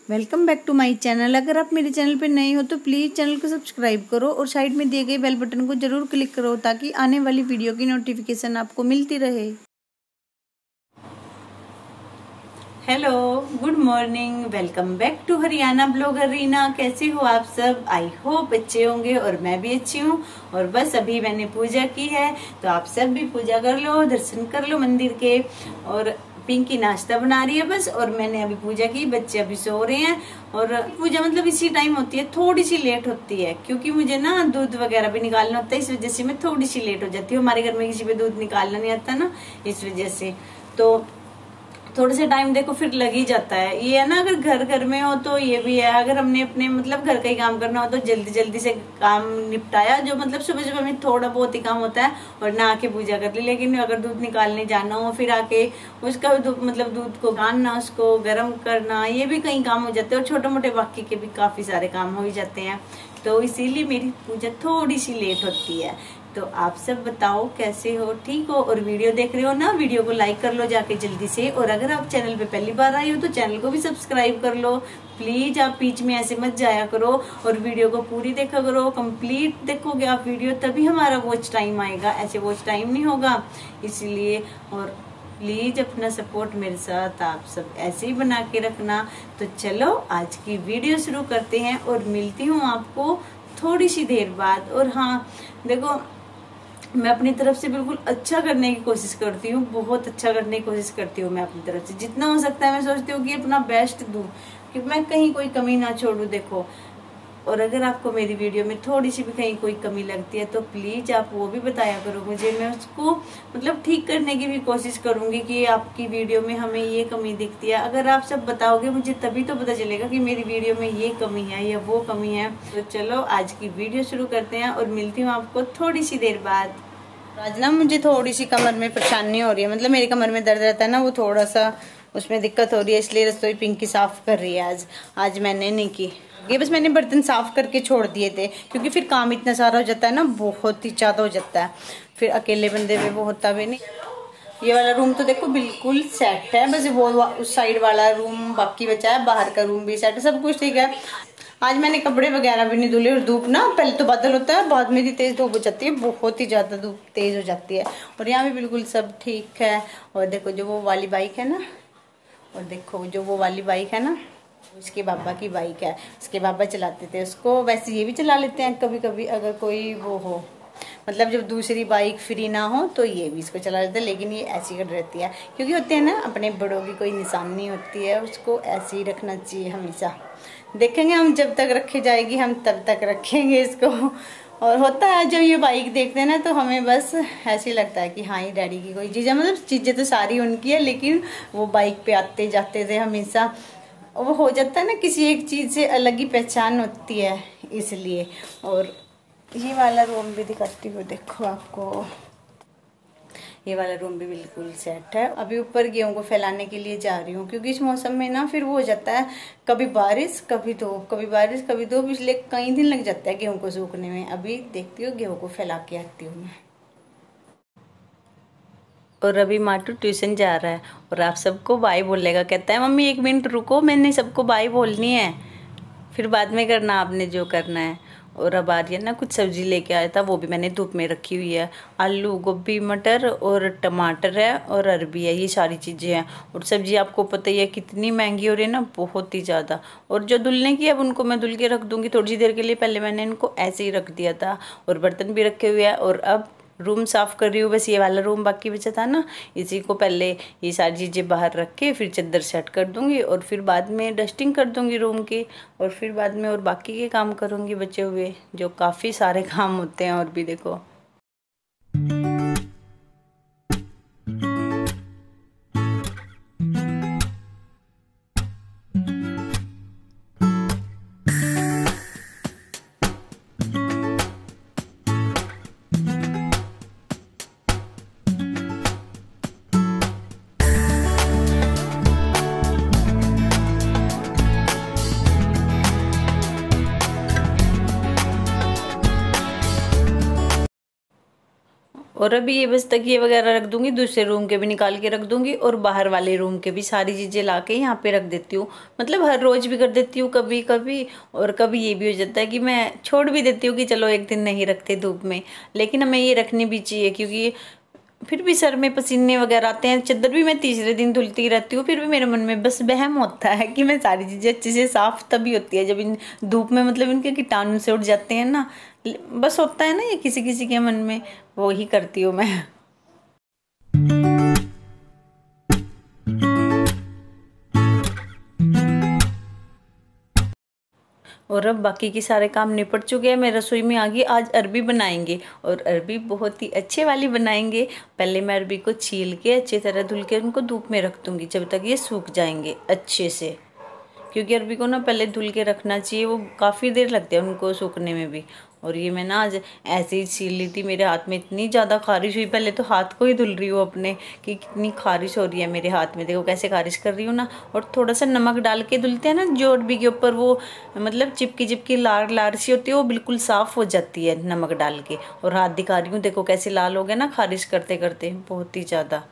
Welcome back to my channel. अगर आप मेरे चैनल पर नए हो तो प्लीज़ चैनल को सब्सक्राइब करो और साइड में दिए गए बेल बटन को ज़रूर क्लिक करो ताकि आने वाली वीडियो की नोटिफिकेशन आपको मिलती रहे। Hello, good morning, welcome back to Haryana blogger Reena. कैसे हो आप सब? आई होप अच्छे होंगे और मैं भी अच्छी हूँ। और बस अभी मैंने पूजा की है तो आप सब भी पूजा कर लो, दर्शन कर लो मंदिर के। और पिंकी नाश्ता बना रही है बस, और मैंने अभी पूजा की, बच्चे अभी सो रहे हैं। और पूजा मतलब इसी टाइम होती है, थोड़ी सी लेट होती है क्योंकि मुझे ना दूध वगैरह भी निकालना होता है, इस वजह से मैं थोड़ी सी लेट हो जाती हूँ। हमारे घर में किसी पे दूध निकालना नहीं आता ना, इस वजह से तो थोड़ा सा टाइम देखो फिर लग ही जाता है। ये है ना, अगर घर घर में हो तो ये भी है, अगर हमने अपने मतलब घर का ही काम करना हो तो जल्दी जल्दी से काम निपटाया, जो मतलब सुबह सुबह में थोड़ा बहुत ही काम होता है और नहा के पूजा कर ली। लेकिन अगर दूध निकालने जाना हो फिर आके उसका मतलब दूध को गानना, उसको गर्म करना, ये भी कई काम हो जाते हैं और छोटे मोटे बाकी के भी काफी सारे काम हो ही जाते हैं। तो इसीलिए मेरी पूजा थोड़ी सी लेट होती है। तो आप सब बताओ कैसे हो, ठीक हो? और वीडियो देख रहे हो ना, वीडियो को लाइक कर लो जाके जल्दी से। और अगर आप चैनल पे पहली बार आए हो तो चैनल को भी सब्सक्राइब कर लो प्लीज। आप बीच में ऐसे मत जाया करो और वीडियो को पूरी देखा करो, कंप्लीट देखोगे आप वीडियो तभी हमारा वॉच टाइम आएगा, ऐसे वॉच टाइम नहीं होगा। इसलिए और प्लीज अपना सपोर्ट मेरे साथ आप सब ऐसे ही बना के रखना। तो चलो आज की वीडियो शुरू करते हैं और मिलती हूँ आपको थोड़ी सी देर बाद। और हाँ देखो, मैं अपनी तरफ से बिल्कुल अच्छा करने की कोशिश करती हूँ, बहुत अच्छा करने की कोशिश करती हूँ। मैं अपनी तरफ से जितना हो सकता है मैं सोचती हूँ कि अपना बेस्ट दूँ, कि मैं कहीं कोई कमी ना छोड़ू। देखो, और अगर आपको मेरी वीडियो में थोड़ी सी भी कहीं कोई कमी लगती है तो प्लीज आप वो भी बताया करो मुझे, मैं उसको मतलब ठीक करने की भी कोशिश करूंगी कि आपकी वीडियो में हमें ये कमी दिखती है। अगर आप सब बताओगे मुझे तभी तो पता चलेगा कि मेरी वीडियो में ये कमी है या वो कमी है। तो चलो आज की वीडियो शुरू करते हैं और मिलती हूँ आपको थोड़ी सी देर बाद। आज ना मुझे थोड़ी सी कमर में परेशानी हो रही है, मतलब मेरी कमर में दर्द रहता है ना, वो थोड़ा सा उसमें दिक्कत हो रही है, इसलिए रसोई पिंकी साफ कर रही है। आज मैंने नहीं की, ये बस मैंने बर्तन साफ करके छोड़ दिए थे क्योंकि फिर काम इतना सारा हो जाता है ना, बहुत ही ज्यादा हो जाता है, फिर अकेले बंदे में वो होता भी नहीं। ये वाला रूम तो देखो बिल्कुल सेट है, बस वो उस साइड वाला रूम बाकी बचा है, बाहर का रूम भी सेट है, सब कुछ ठीक है। आज मैंने कपड़े वगैरह भी नहीं धुले। और धूप ना पहले तो बादल होता है, बाद में भी तेज धूप हो जाती है, बहुत ही ज्यादा धूप तेज हो जाती है। और यहाँ भी बिल्कुल सब ठीक है। और देखो जो वो वाली बाइक है ना, और देखो जो वो वाली बाइक है ना, उसके पापा की बाइक है, उसके पापा चलाते थे उसको। वैसे ये भी चला लेते हैं कभी कभी, अगर कोई वो हो, मतलब जब दूसरी बाइक फ्री ना हो तो ये भी इसको चला लेते हैं। लेकिन ये ऐसी कर रहती है क्योंकि होते हैं ना, अपने बड़ों की कोई निशानी होती है, उसको ऐसे ही रखना चाहिए हमेशा। देखेंगे हम, जब तक रखे जाएगी हम तब तक रखेंगे इसको। और होता है जब ये बाइक देखते हैं ना तो हमें बस ऐसे ही लगता है कि हाँ ये डैडी की कोई चीज़ है, मतलब चीज़ें तो सारी उनकी है लेकिन वो बाइक पे आते जाते थे हमेशा, वो हो जाता है ना, किसी एक चीज़ से अलग ही पहचान होती है इसलिए। और ये वाला रूम भी दिखाती हूँ, देखो आपको ये वाला रूम भी बिल्कुल सेट है। अभी ऊपर गेहूं को फैलाने के लिए जा रही हूँ क्योंकि इस मौसम में ना फिर वो हो जाता है, कभी बारिश कभी धूप, कभी बारिश कभी धूप, इसलिए कई दिन लग जाता है गेहूं को सूखने में। अभी देखती हूँ गेहूं को फैला के आती हूँ मैं। और अभी माटू ट्यूशन जा रहा है और आप सबको बाय बोलेगा, कहता है मम्मी 1 मिनट रुको, मैंने सबको बाय बोलनी है, फिर बाद में करना आपने जो करना है। और अब आर्यन ना कुछ सब्जी लेके आया था, वो भी मैंने धूप में रखी हुई है। आलू, गोभी, मटर और टमाटर है और अरबी है, ये सारी चीज़ें हैं। और सब्जी आपको पता ही है कितनी महंगी हो रही है ना, बहुत ही ज़्यादा। और जो धुलने की, अब उनको मैं धुल के रख दूँगी थोड़ी सी देर के लिए, पहले मैंने इनको ऐसे ही रख दिया था। और बर्तन भी रखे हुए हैं और अब रूम साफ कर रही हूँ, बस ये वाला रूम बाकी बचा था ना, इसी को पहले ये सारी चीज़ें बाहर रख के फिर चादर सेट कर दूंगी और फिर बाद में डस्टिंग कर दूंगी रूम की। और फिर बाद में और बाकी के काम करूंगी बचे हुए, जो काफ़ी सारे काम होते हैं। और भी देखो और अभी ये बस तकिए वगैरह रख दूंगी, दूसरे रूम के भी निकाल के रख दूंगी और बाहर वाले रूम के भी सारी चीजें ला के यहाँ पे रख देती हूँ। मतलब हर रोज भी कर देती हूँ कभी कभी, और कभी ये भी हो जाता है कि मैं छोड़ भी देती हूँ कि चलो एक दिन नहीं रखते धूप में, लेकिन हमें ये रखनी भी चाहिए क्योंकि फिर भी सर में पसीने वगैरह आते हैं। चादर भी मैं तीसरे दिन धुलती रहती हूँ, फिर भी मेरे मन में बस वहम होता है कि मैं सारी चीज़ें अच्छे से साफ तभी होती है जब इन धूप में मतलब इनके कीटाणु से उड़ जाते हैं ना, बस होता है ना ये किसी किसी के मन में, वो ही करती हूँ मैं। और अब बाकी के सारे काम निपट चुके हैं, मैं रसोई में आ गई। आज अरबी बनाएंगे और अरबी बहुत ही अच्छे वाली बनाएंगे। पहले मैं अरबी को छील के अच्छी तरह धुल के उनको धूप में रख दूंगी जब तक ये सूख जाएंगे अच्छे से, क्योंकि अरबी को ना पहले धुल के रखना चाहिए, वो काफ़ी देर लगती है उनको सूखने में भी। और ये मैं ना आज ऐसे ही छील ली थी, मेरे हाथ में इतनी ज़्यादा खारिश हुई, पहले तो हाथ को ही धुल रही हूँ अपने कि कितनी खारिश हो रही है मेरे हाथ में, देखो कैसे खारिश कर रही हूँ ना। और थोड़ा सा नमक डाल के धुलते हैं ना जो अरबी के ऊपर वो मतलब चिपकी चिपकी लार लार सी होती है, वो बिल्कुल साफ़ हो जाती है नमक डाल के। और हाथ दिखा रही हूँ, देखो कैसे लाल हो गया ना खारिश करते करते, बहुत ही ज़्यादा।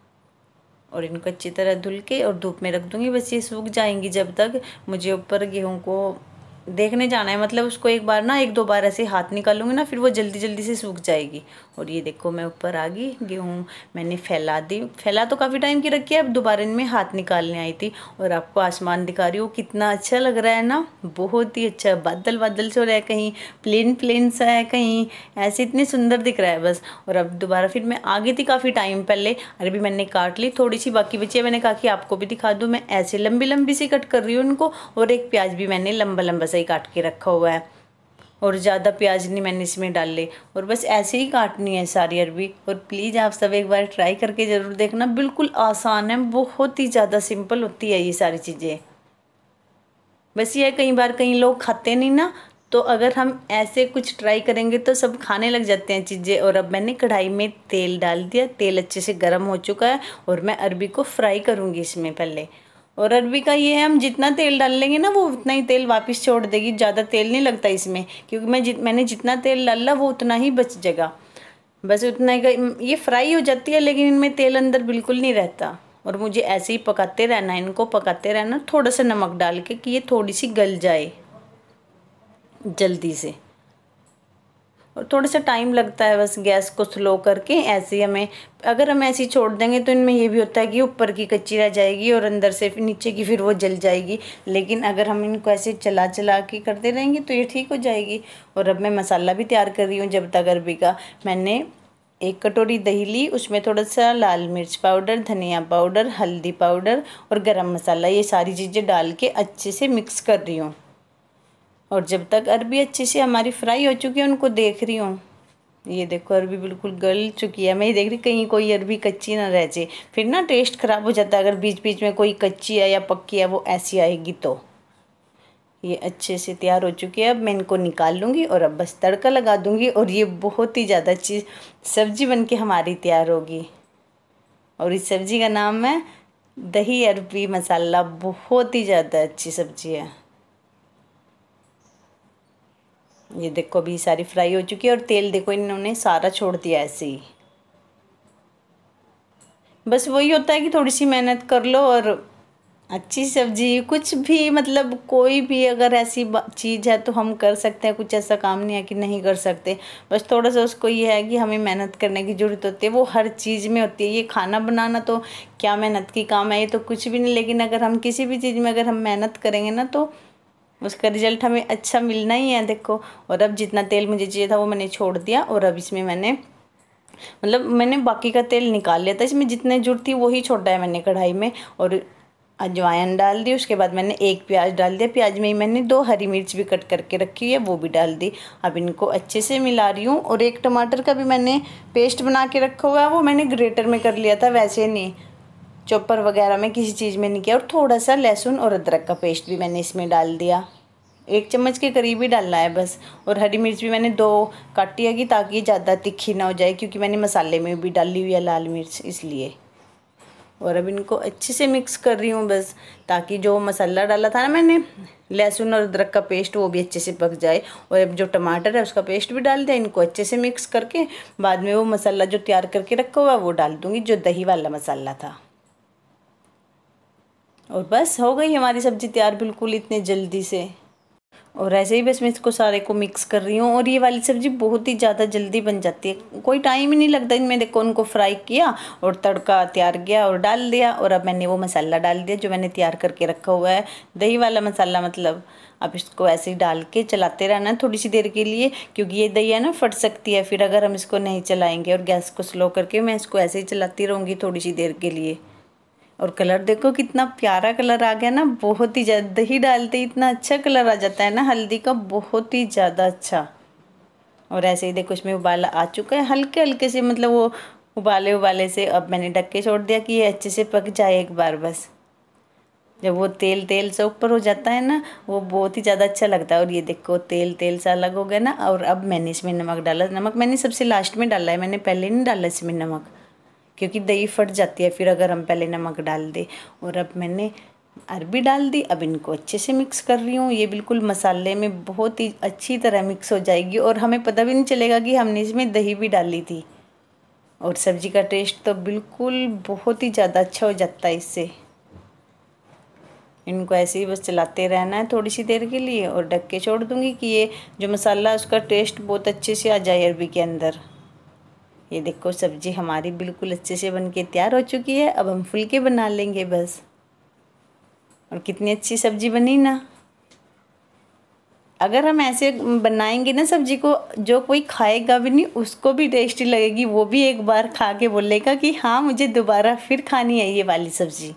और इनको अच्छी तरह धुल के और धूप में रख दूंगी, बस ये सूख जाएंगी जब तक। मुझे ऊपर गेहूं को देखने जाना है, मतलब उसको एक बार ना एक दो बार ऐसे हाथ निकालूंगी ना, फिर वो जल्दी जल्दी से सूख जाएगी। और ये देखो मैं ऊपर आ गई, गेहूं मैंने फैला दी, फैला तो काफ़ी टाइम की रखी है, अब दोबारा इनमें हाथ निकालने आई थी। और आपको आसमान दिखा रही हूँ, कितना अच्छा लग रहा है ना, बहुत ही अच्छा। बादल बादल से हो रहा है, कहीं प्लेन प्लेन सा है, कहीं ऐसे, इतनी सुंदर दिख रहा है बस। और अब दोबारा फिर मैं आ गई थी काफ़ी टाइम पहले, अरबी मैंने काट ली, थोड़ी सी बाकी बची है, मैंने कहा कि आपको भी दिखा दूँ। मैं ऐसे लंबी लंबी सी कट कर रही हूँ उनको, और एक प्याज भी मैंने लंबा लंबा सा ही काट के रखा हुआ है, और ज़्यादा प्याज नहीं मैंने इसमें डाल ली। और बस ऐसे ही काटनी है सारी अरबी। और प्लीज़ आप सब एक बार ट्राई करके ज़रूर देखना, बिल्कुल आसान है, बहुत ही ज़्यादा सिंपल होती है ये सारी चीज़ें। बस ये कई बार कई लोग खाते नहीं ना, तो अगर हम ऐसे कुछ ट्राई करेंगे तो सब खाने लग जाते हैं चीज़ें। और अब मैंने कढ़ाई में तेल डाल दिया, तेल अच्छे से गर्म हो चुका है, और मैं अरबी को फ्राई करूँगी इसमें पहले। और अरबी का ये है, हम जितना तेल डाल लेंगे ना वो उतना ही तेल वापस छोड़ देगी, ज़्यादा तेल नहीं लगता इसमें, क्योंकि मैंने जितना तेल डाला वो उतना ही बच जाएगा, बस उतना ही। ये फ्राई हो जाती है लेकिन इनमें तेल अंदर बिल्कुल नहीं रहता। और मुझे ऐसे ही पकाते रहना, इनको पकाते रहना थोड़ा सा नमक डाल के कि ये थोड़ी सी गल जाए जल्दी से। और थोड़ा सा टाइम लगता है, बस गैस को स्लो करके ऐसे ही हमें, अगर हम ऐसे ही छोड़ देंगे तो इनमें ये भी होता है कि ऊपर की कच्ची रह जाएगी और अंदर से नीचे की फिर वो जल जाएगी। लेकिन अगर हम इनको ऐसे चला चला के करते रहेंगे तो ये ठीक हो जाएगी। और अब मैं मसाला भी तैयार कर रही हूँ। जब तक अरबी का, मैंने 1 कटोरी दही ली, उसमें थोड़ा सा लाल मिर्च पाउडर, धनिया पाउडर, हल्दी पाउडर और गरम मसाला, ये सारी चीज़ें डाल के अच्छे से मिक्स कर रही हूँ। और जब तक अरबी अच्छे से हमारी फ्राई हो चुकी है, उनको देख रही हूँ, ये देखो अरबी बिल्कुल गल चुकी है। मैं ये देख रही कहीं कोई अरबी कच्ची ना रह जाए, फिर ना टेस्ट खराब हो जाता है अगर बीच बीच में कोई कच्ची है या पक्की है वो ऐसी आएगी तो। ये अच्छे से तैयार हो चुकी है, अब मैं इनको निकाल लूँगी और अब बस तड़का लगा दूँगी, और ये बहुत ही ज़्यादा अच्छी सब्जी बन के हमारी तैयार होगी। और इस सब्ज़ी का नाम है दही अरबी मसाला, बहुत ही ज़्यादा अच्छी सब्ज़ी है। ये देखो अभी सारी फ्राई हो चुकी है, और तेल देखो इन्होंने सारा छोड़ दिया ऐसे ही। बस वही होता है कि थोड़ी सी मेहनत कर लो और अच्छी सब्जी, कुछ भी मतलब कोई भी अगर ऐसी चीज़ है तो हम कर सकते हैं, कुछ ऐसा काम नहीं है कि नहीं कर सकते। बस थोड़ा सा उसको ये है कि हमें मेहनत करने की ज़रूरत होती है, वो हर चीज़ में होती है। ये खाना बनाना तो क्या मेहनत की काम है, ये तो कुछ भी नहीं, लेकिन अगर हम किसी भी चीज़ में अगर हम मेहनत करेंगे ना तो उसका रिजल्ट हमें अच्छा मिलना ही है, देखो। और अब जितना तेल मुझे चाहिए था वो मैंने छोड़ दिया, और अब इसमें मैंने बाकी का तेल निकाल लिया था, इसमें जितने जरूरत थी वही छोड़ा है मैंने कढ़ाई में। और अजवाइन डाल दी, उसके बाद मैंने 1 प्याज डाल दिया, प्याज में ही मैंने 2 हरी मिर्च भी कट करके रखी है वो भी डाल दी। अब इनको अच्छे से मिला रही हूँ। और 1 टमाटर का भी मैंने पेस्ट बना के रखा हुआ है, वो मैंने ग्रेटर में कर लिया था, वैसे नहीं चॉपर वगैरह में किसी चीज़ में नहीं किया। और थोड़ा सा लहसुन और अदरक का पेस्ट भी मैंने इसमें डाल दिया, 1 चम्मच के करीब ही डालना है बस। और हरी मिर्च भी मैंने 2 काटी है कि ताकि ज़्यादा तीखी ना हो जाए, क्योंकि मैंने मसाले में भी डाली हुई है लाल मिर्च, इसलिए। और अब इनको अच्छे से मिक्स कर रही हूँ बस, ताकि जो मसाला डाला था ना मैंने, लहसुन और अदरक का पेस्ट, वो भी अच्छे से पक जाए। और अब जो टमाटर है उसका पेस्ट भी डाल दिया। इनको अच्छे से मिक्स करके बाद में वो मसाला जो तैयार करके रखा हुआ है वो डाल दूँगी, जो दही वाला मसाला था। और बस हो गई हमारी सब्ज़ी तैयार बिल्कुल इतने जल्दी से। और ऐसे ही बस मैं इसको सारे को मिक्स कर रही हूँ। और ये वाली सब्ज़ी बहुत ही ज़्यादा जल्दी बन जाती है, कोई टाइम ही नहीं लगता। इनमें देखो उनको फ्राई किया और तड़का तैयार किया और डाल दिया। और अब मैंने वो मसाला डाल दिया जो मैंने तैयार करके रखा हुआ है, दही वाला मसाला मतलब। अब इसको ऐसे ही डाल के चलाते रहना थोड़ी सी देर के लिए, क्योंकि ये दही है ना फट सकती है फिर अगर हम इसको नहीं चलाएँगे। और गैस को स्लो करके मैं इसको ऐसे ही चलाती रहूँगी थोड़ी सी देर के लिए। और कलर देखो कितना प्यारा कलर आ गया ना, बहुत ही ज़्यादा। दही डालते ही इतना अच्छा कलर आ जाता है ना हल्दी का, बहुत ही ज़्यादा अच्छा। और ऐसे ही देखो इसमें उबाला आ चुका है हल्के हल्के से, मतलब वो उबाले से। अब मैंने ढक के छोड़ दिया कि ये अच्छे से पक जाए एक बार बस। जब वो तेल तेल से ऊपर हो जाता है ना, वो बहुत ही ज़्यादा अच्छा लगता है। और ये देखो तेल तेल सा अलग हो गया ना। और अब मैंने इसमें नमक डाला। नमक मैंने सबसे लास्ट में डाला है, मैंने पहले नहीं डाला इसमें नमक, क्योंकि दही फट जाती है फिर अगर हम पहले नमक डाल दें। और अब मैंने अरबी डाल दी। अब इनको अच्छे से मिक्स कर रही हूँ। ये बिल्कुल मसाले में बहुत ही अच्छी तरह मिक्स हो जाएगी और हमें पता भी नहीं चलेगा कि हमने इसमें दही भी डाली थी। और सब्ज़ी का टेस्ट तो बिल्कुल बहुत ही ज़्यादा अच्छा हो जाता है इससे। इनको ऐसे ही बस चलाते रहना है थोड़ी सी देर के लिए और ढक के छोड़ दूँगी कि ये जो मसाला उसका टेस्ट बहुत अच्छे से आ जाए अरबी के अंदर। ये देखो सब्ज़ी हमारी बिल्कुल अच्छे से बनके तैयार हो चुकी है। अब हम फुलके बना लेंगे बस। और कितनी अच्छी सब्ज़ी बनी ना। अगर हम ऐसे बनाएंगे ना सब्ज़ी को, जो कोई खाएगा भी नहीं उसको भी टेस्टी लगेगी, वो भी एक बार खा के बोलेगा कि हाँ मुझे दोबारा फिर खानी है ये वाली सब्ज़ी।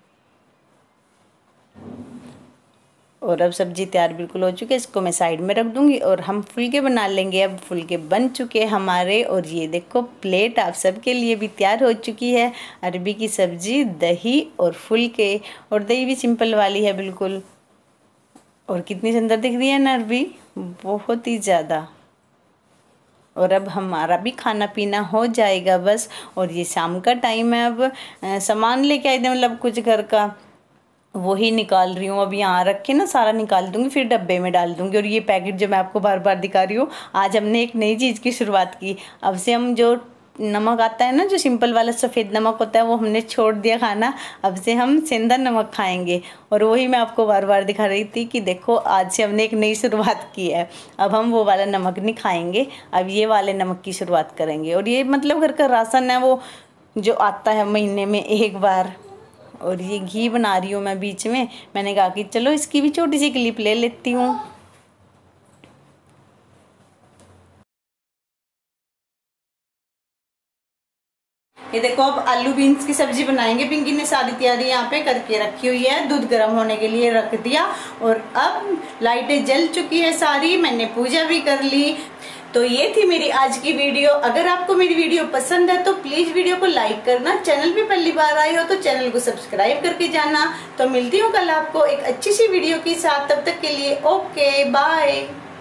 और अब सब्ज़ी तैयार बिल्कुल हो चुकी है, इसको मैं साइड में रख दूँगी और हम फुलके बना लेंगे। अब फुलके बन चुके हैं हमारे। और ये देखो प्लेट आप सबके लिए भी तैयार हो चुकी है। अरबी की सब्ज़ी, दही और फुलके। और दही भी सिंपल वाली है बिल्कुल। और कितनी सुंदर दिख रही है ना अरबी, बहुत ही ज़्यादा। और अब हमारा भी खाना पीना हो जाएगा बस। और ये शाम का टाइम है। अब सामान लेके आए थे, मतलब कुछ घर का, वही निकाल रही हूँ। अब यहाँ रख के ना सारा निकाल दूँगी, फिर डब्बे में डाल दूँगी। और ये पैकेट जो मैं आपको बार बार दिखा रही हूँ, आज हमने एक नई चीज़ की शुरुआत की। अब से हम जो नमक आता है ना, जो सिंपल वाला सफ़ेद नमक होता है, वो हमने छोड़ दिया खाना। अब से हम सेंधा नमक खाएंगे। और वही मैं आपको बार बार दिखा रही थी कि देखो आज से हमने एक नई शुरुआत की है। अब हम वो वाला नमक नहीं खाएंगे, अब ये वाले नमक की शुरुआत करेंगे। और ये मतलब घर का राशन है, वो जो आता है महीने में एक बार। और ये घी बना रही हूँ मैं बीच में, मैंने कहा कि चलो इसकी भी छोटी सी क्लिप ले लेती हूँ। ये देखो अब आलू बीन्स की सब्जी बनाएंगे। पिंकी ने सारी तैयारी यहाँ पे करके रखी हुई है, दूध गर्म होने के लिए रख दिया। और अब लाइटें जल चुकी है सारी, मैंने पूजा भी कर ली। तो ये थी मेरी आज की वीडियो। अगर आपको मेरी वीडियो पसंद है तो प्लीज वीडियो को लाइक करना। चैनल पे पहली बार आए हो तो चैनल को सब्सक्राइब करके जाना। तो मिलती हूँ कल आपको एक अच्छी सी वीडियो के साथ, तब तक के लिए ओके बाय।